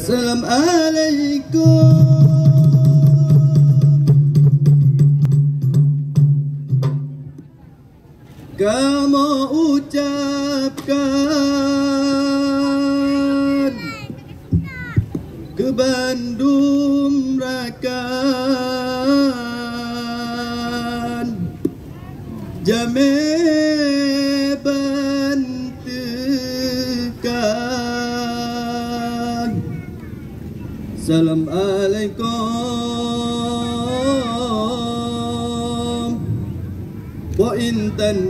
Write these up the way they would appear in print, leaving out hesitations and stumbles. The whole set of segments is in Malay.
Assalamualaikum. Kamu ucapkan ke Bandung rakan jame bantekan. Assalamualaikum. Wa intan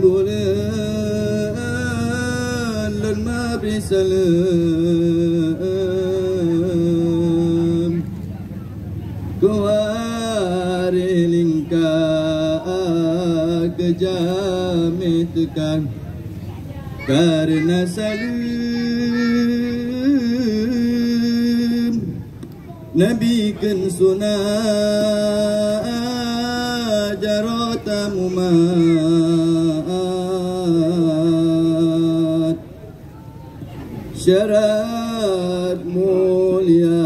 bulan lun mabri salam kuari lingka kejame tekan karena salam Nabi kan sunnah jarata mumat syarat mulia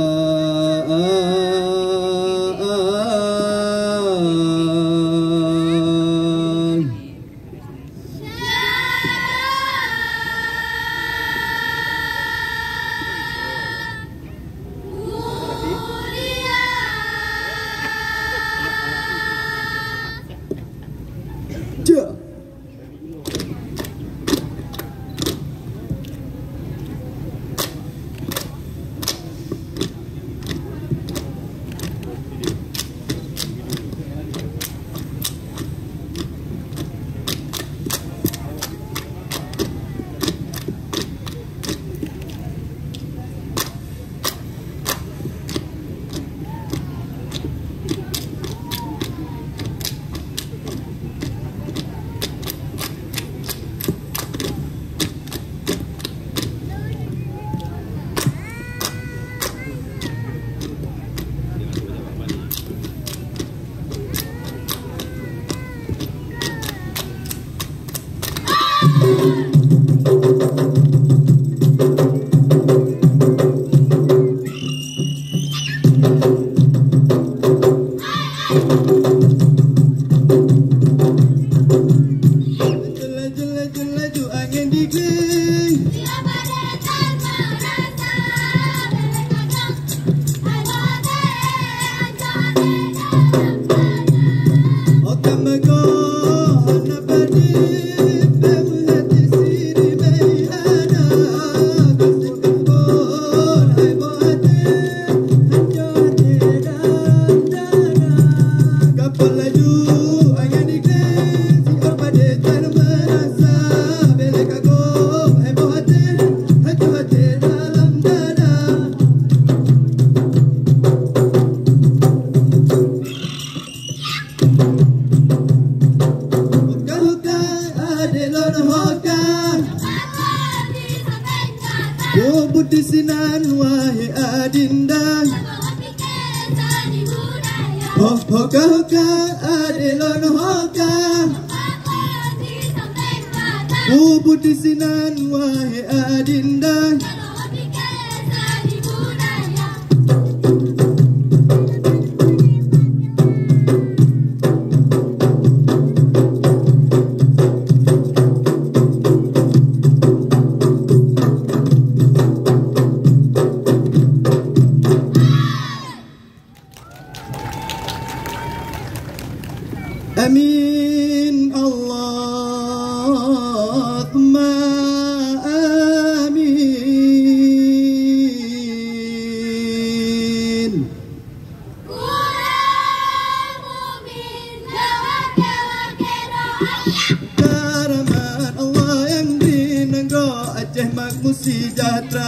Amin Allahumma amin. Karaman Allah yang di negara Aceh makmur sejahtera.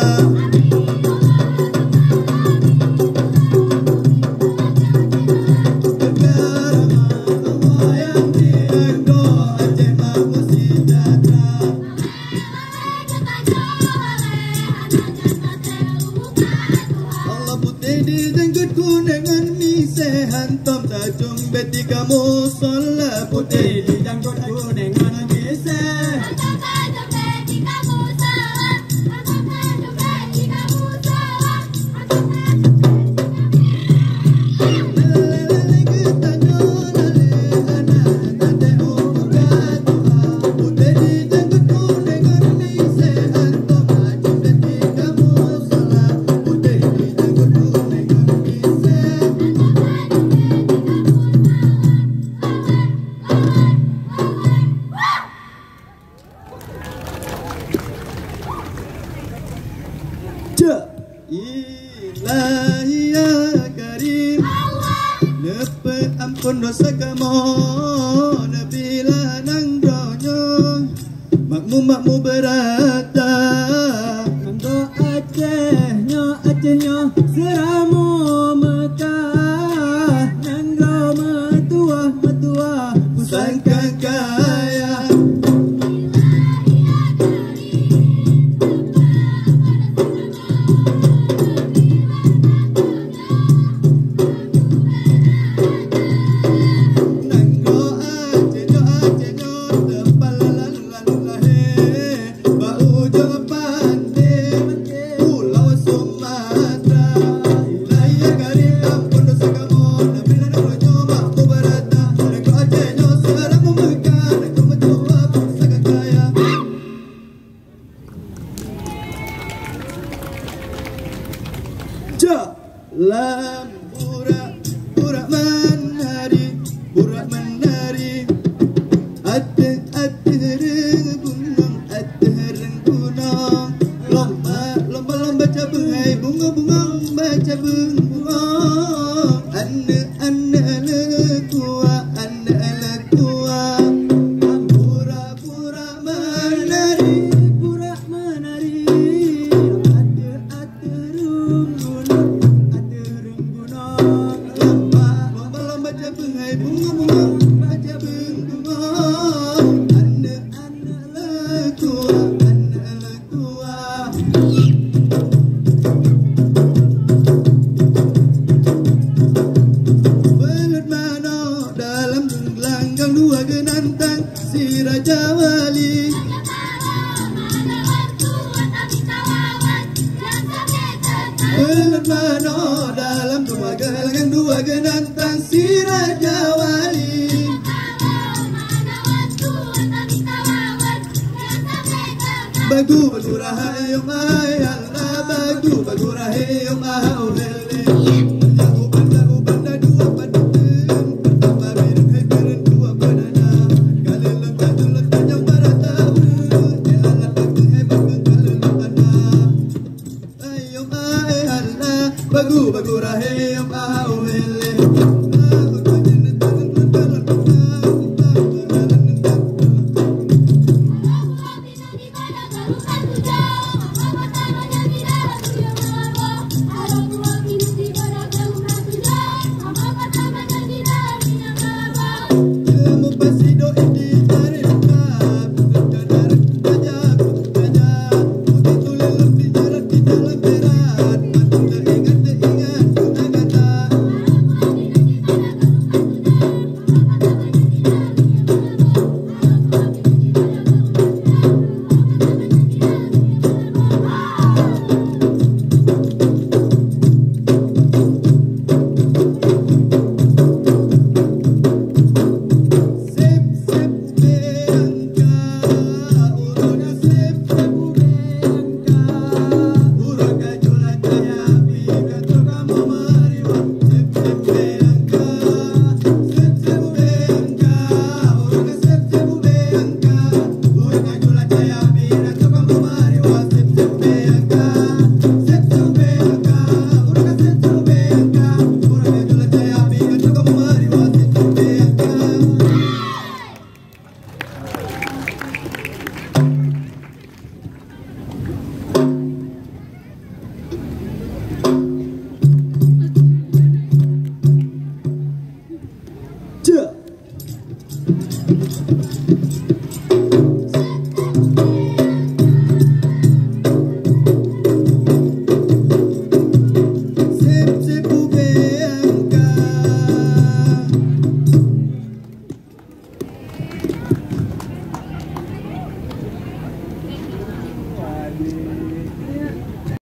Hantam tajung beti kamu solat putih dijangkut aku dengan bisa. Hantam tajung beti kamu solat, hantam tajung beti kamu solat, Ilahi ya karim Lepe ampun dosa kamu Nabila nang dronyo Makmu berata Manggo Acehnya Seramu Mekah Nangro metua Pusangka kaya Lam burak menari Ateh gunung Lomba cabang bunga baca bunga Anne lekua Pura menari Si Raja Wali Bermano dalam dua gelangan dua genantang si Raja Wali Bagu rahayong ay Allah Bagu rahayong ahau lele Bagu rahayong ahau lele Berat